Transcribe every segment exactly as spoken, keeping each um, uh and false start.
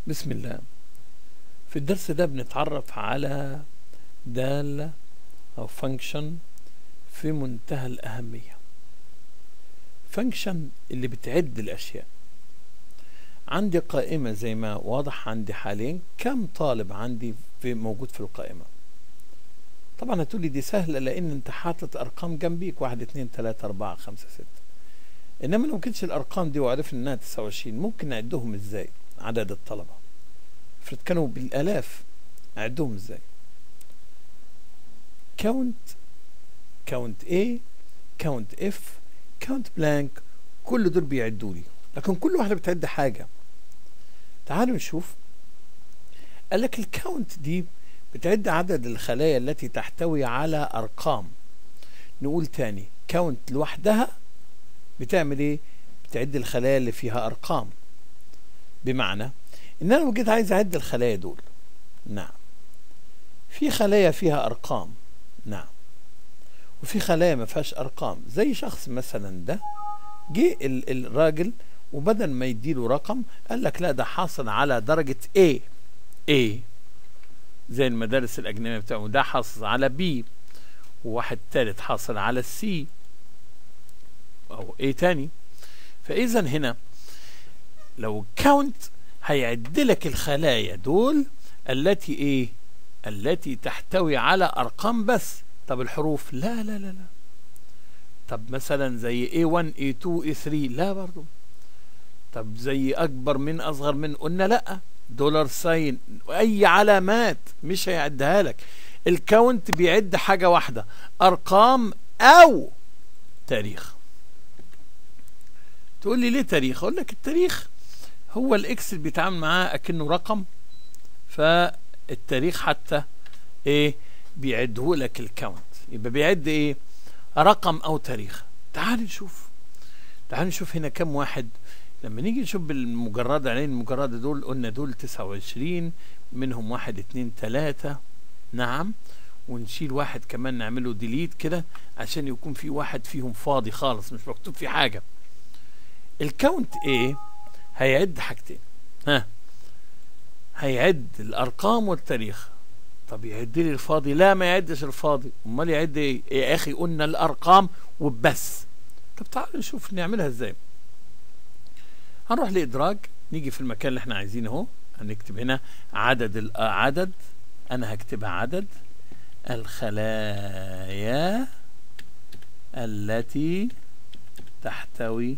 بسم الله. في الدرس ده بنتعرف على دالة أو فانكشن في منتهى الأهمية. فانكشن اللي بتعد الأشياء. عندي قائمة زي ما واضح عندي حاليا، كم طالب عندي في موجود في القائمة؟ طبعا هتقولي دي سهلة لأن أنت حاطط أرقام جنبيك، واحد اتنين تلاتة أربعة خمسة ستة. إنما لو مكنتش الأرقام دي وعرفنا إنها تسعة وعشرين، ممكن نعدهم إزاي؟ عدد الطلبة افرض كانوا بالآلاف، أعدهم إزاي؟ count count A count F count blank، كل دول بيعدوا لي، لكن كل واحدة بتعد حاجة. تعالوا نشوف. قال لك الكاونت دي بتعد عدد الخلايا التي تحتوي على أرقام. نقول تاني، كاونت لوحدها بتعمل ايه؟ بتعد الخلايا اللي فيها أرقام. بمعنى ان انا لو جيت عايز اعد الخلايا دول، نعم، في خلايا فيها أرقام، نعم، وفي خلايا ما فيهاش أرقام. زي شخص مثلا ده جه الراجل وبدل ما يديله رقم قال لك لا ده حاصل على درجة A A زي المدارس الأجنبية بتاعه، ده حاصل على B، وواحد تالت حاصل على C أو A تاني. فإذا هنا لو كاونت هيعد لك الخلايا دول التي ايه؟ التي تحتوي على ارقام بس. طب الحروف؟ لا لا لا لا. طب مثلا زي إيه واحد إيه اتنين إيه تلاتة؟ لا برضو. طب زي اكبر من اصغر من؟ قلنا لا. دولار ساين، اي علامات مش هيعدها لك. الكاونت بيعد حاجة واحدة، ارقام او تاريخ. تقول لي ليه تاريخ؟ اقول لك التاريخ هو الاكس اللي بيتعامل معاه اكنه رقم، فالتاريخ حتى ايه بيعده لك الكاونت، يبقى بيعد ايه؟ رقم او تاريخ. تعال نشوف تعال نشوف هنا كم واحد. لما نيجي نشوف بالمجرد علين المجرد دول، قلنا دول تسعة وعشرين، منهم واحد اتنين تلاتة، نعم، ونشيل واحد كمان نعمله ديليت كده عشان يكون في واحد فيهم فاضي خالص مش مكتوب فيه حاجة. الكاونت ايه؟ هيعد حاجتين، ها، هيعد الارقام والتاريخ. طب يعد لي الفاضي؟ لا ما يعدش الفاضي. امال يعد ايه؟ يا اخي قلنا الارقام وبس. طب تعالوا نشوف نعملها ازاي. هنروح لادراج، نيجي في المكان اللي احنا عايزينه اهو، هنكتب هنا عدد عدد انا هكتبها عدد الخلايا التي تحتوي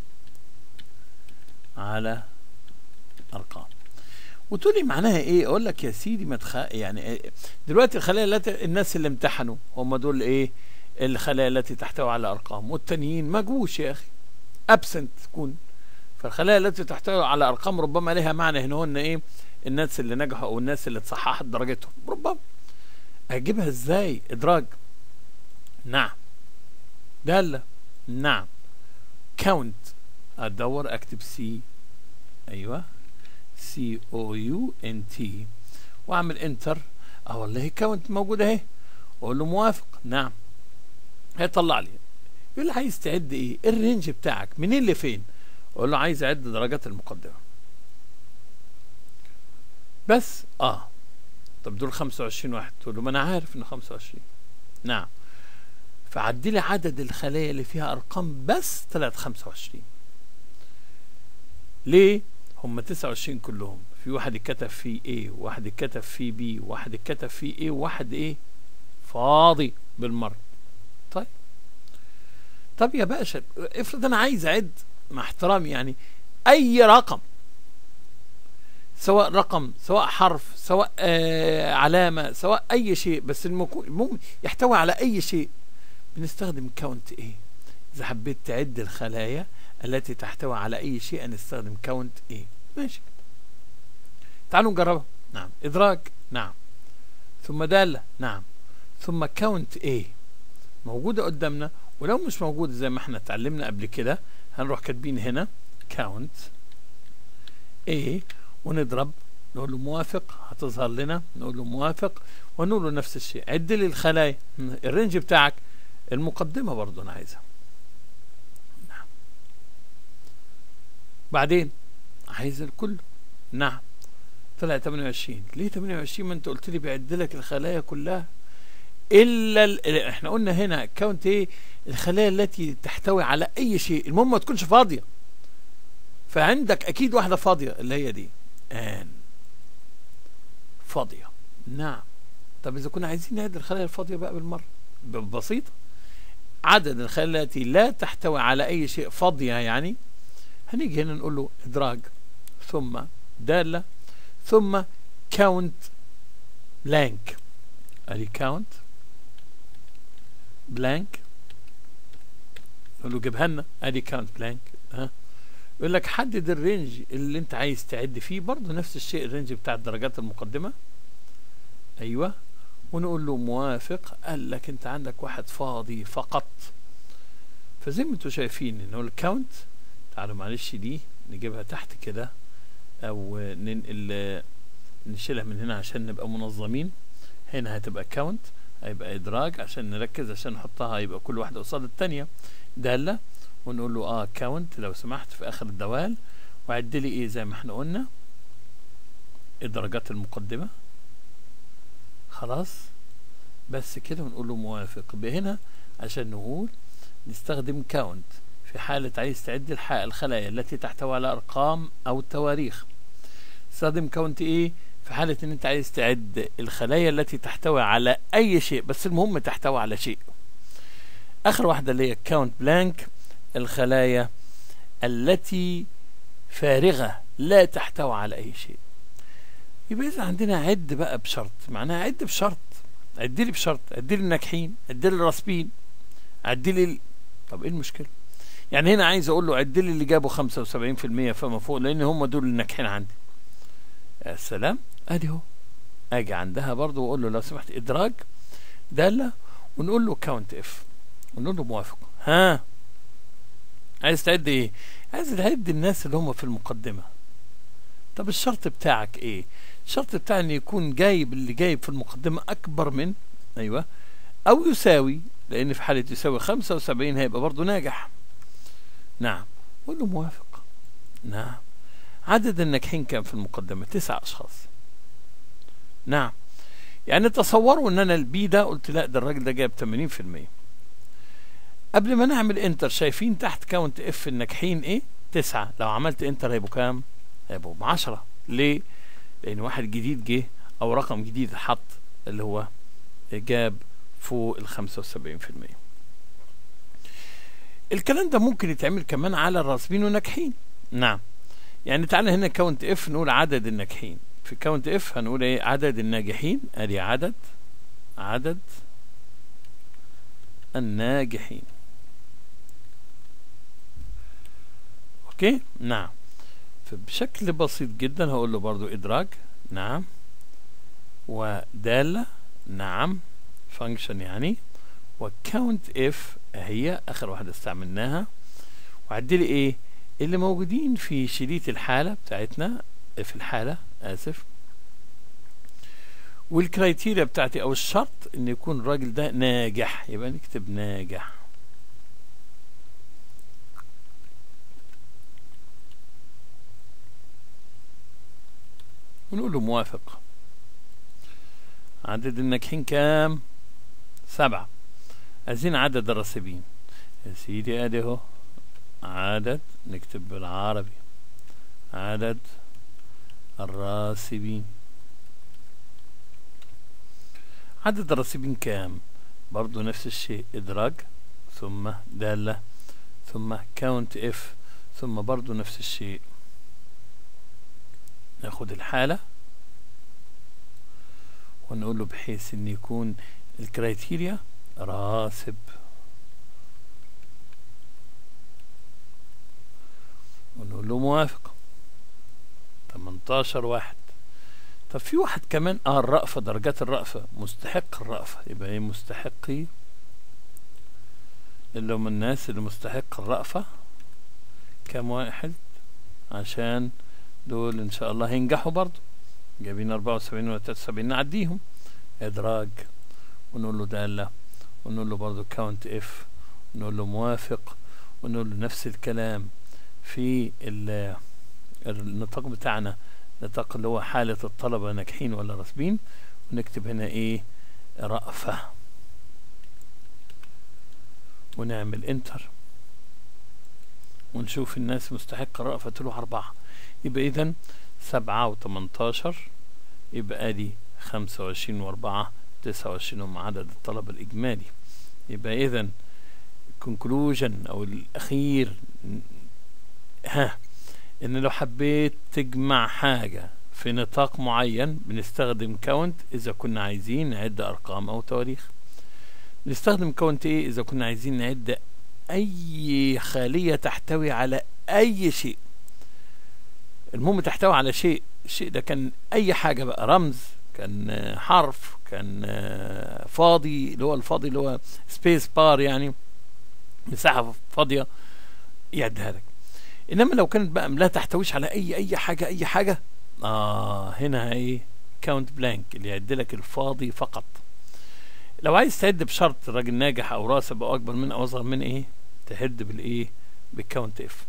على ارقام. وتقول لي معناها ايه؟ اقول لك يا سيدي ما تخ... يعني دلوقتي الخلايا التي الناس اللي امتحنوا هم دول ايه؟ الخلايا التي تحتوي على ارقام، والتانيين ما جوش يا اخي، ابسنت تكون. فالخلايا التي تحتوي على ارقام ربما لها معنى هنا، هو ان ايه؟ الناس اللي نجحوا او الناس اللي اتصححت درجتهم، ربما. اجيبها ازاي؟ ادراج، نعم، دالة، نعم، كاونت، ادور اكتب سي، ايوه، سي او يو ان تي، واعمل انتر. اه والله كاونت موجوده اهي. اقول له موافق، نعم، هيطلع لي. يقول لي عايز تعد ايه؟ الرينج بتاعك منين لفين؟ اقول له عايز اعد درجات المقدمه بس. اه طب دول خمسة وعشرين واحد. تقول له ما انا عارف انه خمسة وعشرين، نعم، فعدي لي عدد الخلايا اللي فيها ارقام بس طلعت خمسة وعشرين. ليه؟ هم تسعة وعشرين كلهم، في واحد اتكتب فيه A، وواحد اتكتب فيه B، وواحد اتكتب فيه A، وواحد ايه؟ فاضي بالمرة. طيب طب يا باشا افرض انا عايز اعد، مع احترامي يعني، اي رقم، سواء رقم سواء حرف سواء آه علامة سواء اي شيء، بس المهم يحتوي على اي شيء، بنستخدم كاونت ايه. اذا حبيت تعد الخلايا التي تحتوي على اي شيء نستخدم كاونت ايه. ماشي، تعالوا نجربها. نعم، ادراج، نعم، ثم دالة، نعم، ثم كاونت ايه موجودة قدامنا. ولو مش موجودة زي ما احنا اتعلمنا قبل كده، هنروح كاتبين هنا كاونت ايه ونضرب، نقول له موافق، هتظهر لنا، نقول له موافق، ونقول له نفس الشيء، عد لي الخلايا، الرينج بتاعك، المقدمة برضو انا عايزها، بعدين عايز الكل، نعم، طلع تمانية وعشرين. ليه تمانية وعشرين؟ ما انت قلت لي بيعد لك الخلايا كلها الا ال... احنا قلنا هنا كاونت ايه؟ الخلايا التي تحتوي على اي شيء، المهم ما تكونش فاضيه. فعندك اكيد واحده فاضيه اللي هي دي ان فاضيه. نعم. طب اذا كنا عايزين نعد الخلايا الفاضيه بقى بالمره بسيطه، عدد الخلايا التي لا تحتوي على اي شيء فاضيه يعني، هنيجي هنا نقول له ادراج ثم داله ثم كاونت بلانك. ادي كاونت بلانك، نقول له جيبها لنا. ادي كاونت بلانك. ها يقول لك حدد الرينج اللي انت عايز تعد فيه، برضه نفس الشيء الرينج بتاع الدرجات المقدمه. ايوه، ونقول له موافق. قال لك انت عندك واحد فاضي فقط. فزي ما انتم شايفين ان هو الكاونت، تعالوا معلش دي نجيبها تحت كده او ننقل نشيلها من هنا عشان نبقى منظمين. هنا هتبقى كاونت، هيبقى ادراج عشان نركز، عشان نحطها يبقى كل واحده قصاد الثانيه داله، ونقول له اه كاونت لو سمحت في اخر الدوال، وعد لي ايه زي ما احنا قلنا الدرجات المقدمه. خلاص بس كده، ونقول له موافق. بهنا عشان نقول نستخدم كاونت في حالة عايز تعد الخلايا التي تحتوي على أرقام أو تواريخ. استخدم كاونت إيه؟ في حالة إن أنت عايز تعد الخلايا التي تحتوي على أي شيء، بس المهم تحتوي على شيء. آخر واحدة اللي هي كاونت بلانك، الخلايا التي فارغة لا تحتوي على أي شيء. يبقى إذا عندنا عد بقى بشرط، معناها عد بشرط. عد لي بشرط، عد لي الناجحين، عد لي الراسبين، عد لي ال... طب ايه المشكله؟ يعني هنا عايز اقول له عد لي اللي جابوا خمسة وسبعين في المية فما فوق، لان هم دول الناجحين عندي. يا سلام، ادي اهو. اجي عندها برضو واقول له لو سمحت ادراج داله، ونقول له كاونت اف، ونقول له موافق. ها عايز تعد ايه؟ عايز تعد الناس اللي هم في المقدمه. طب الشرط بتاعك ايه؟ الشرط بتاعي ان يكون جايب اللي جايب في المقدمه اكبر من ايوه او يساوي، لان في حاله يساوي خمسة وسبعين هيبقى برضه ناجح. نعم. قول له موافق. نعم. عدد الناجحين كام في المقدمه؟ تسع اشخاص. نعم. يعني تصوروا ان انا البي ده قلت لا ده الراجل ده جايب ثمانين في المية. قبل ما نعمل انتر شايفين تحت كاونت اف الناجحين ايه؟ تسعة. لو عملت انتر هيبقوا كام؟ هيبقوا عشرة. ليه؟ لان واحد جديد جه او رقم جديد حط اللي هو جاب فوق ال خمسة وسبعين في المية. الكلام ده ممكن يتعمل كمان على الراسبين والناجحين. نعم. يعني تعالى هنا كاونت اف نقول عدد الناجحين. في كاونت اف هنقول ايه؟ عدد الناجحين. ادي عدد عدد الناجحين. اوكي؟ نعم. فبشكل بسيط جدا هقول له برضو ادراج. نعم. ودالة. نعم. فانكشن يعني. وكاونت اف هي اخر واحدة استعملناها. وعدلي ايه؟ اللي موجودين في شريط الحالة بتاعتنا، في الحالة اسف، والكرايتيريا بتاعتي او الشرط ان يكون الراجل ده ناجح، يبقى نكتب ناجح. ونقول له موافق. عدد الناجحين كام؟ سبعة. عايزين عدد الراسبين. يا سيدي ادي اهو عدد، نكتب بالعربي عدد الراسبين. عدد الراسبين كام؟ برضو نفس الشيء، ادراج ثم دالة ثم كاونت اف ثم برضو نفس الشيء. ناخد الحالة ونقول له بحيث ان يكون الكرايتيريا راسب. ونقول له موافق. تمنتاشر واحد. طب في واحد كمان اه الرأفة، درجات الرأفة، مستحق الرأفة. يبقى ايه مستحقي؟ اللي هم الناس اللي مستحق الرأفة كام واحد؟ عشان دول ان شاء الله هينجحوا برضو. جايبين اربعة وسبعين ولا تلاتة وسبعين، نعديهم. ادراج ونقول له دالة ونقول له برضو كاونت اف ونقول له موافق ونقول له نفس الكلام في النطاق بتاعنا نطاق اللي هو حالة الطلبة ناجحين ولا راسبين، ونكتب هنا ايه رأفة ونعمل انتر ونشوف الناس مستحقة رأفة تروح أربعة. يبقى إذن سبعة وتمنتاشر، يبقى دي خمسة وعشرين وأربعة تسعة وعشرين هم عدد الطلبة الإجمالي. يبقى إذن conclusion أو الأخير ها إن لو حبيت تجمع حاجة في نطاق معين بنستخدم count إذا كنا عايزين نعد أرقام أو تواريخ. بنستخدم count إيه إذا كنا عايزين نعد أي خالية تحتوي على أي شيء. المهم تحتوي على شيء، الشيء ده كان أي حاجة بقى، رمز، كان حرف، كان فاضي اللي هو الفاضي اللي هو سبيس بار يعني مساحة فاضية يعدها لك. إنما لو كانت بقى لا تحتويش على أي أي حاجة أي حاجة آه هنا إيه كاونت بلانك اللي يعد لك الفاضي فقط. لو عايز تعد بشرط راجل ناجح أو راسب أو أكبر من أو أصغر من إيه تهد بالإيه بالكاونت إف.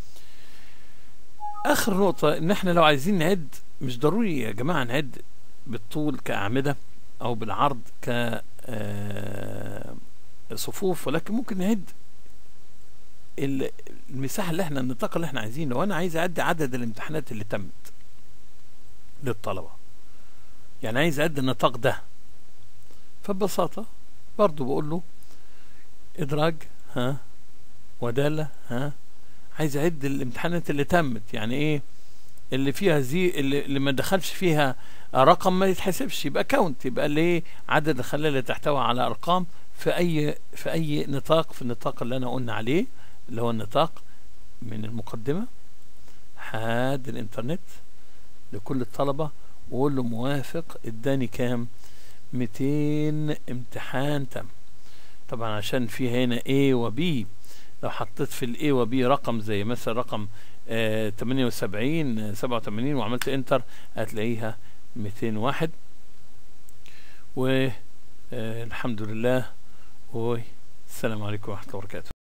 آخر نقطة إن إحنا لو عايزين نعد مش ضروري يا جماعة نعد بالطول كأعمدة أو بالعرض كصفوف، ولكن ممكن نعد المساحة اللي احنا النطاق اللي احنا عايزينه. لو انا عايز اعد عدد الامتحانات اللي تمت للطلبة، يعني عايز اعد النطاق ده، فببساطة برضو بقول له ادراج ها ودالة ها عايز اعد الامتحانات اللي تمت، يعني ايه اللي فيها زي اللي, اللي ما دخلش فيها رقم ما يتحسبش، يبقى كاونت، يبقى اللي عدد الخلايا اللي تحتوي على ارقام في اي في اي نطاق في النطاق اللي انا قلنا عليه اللي هو النطاق من المقدمة حد الانترنت لكل الطلبة، وقول له موافق اداني كام ميتين امتحان تم. طبعا عشان في هنا A و B، لو حطيت في ال A و B رقم زي مثلا رقم آه تمانية وسبعين سبعة وتمانين وعملت انتر هتلاقيها ميتين وواحد. والحمد لله والسلام عليكم ورحمة الله وبركاته.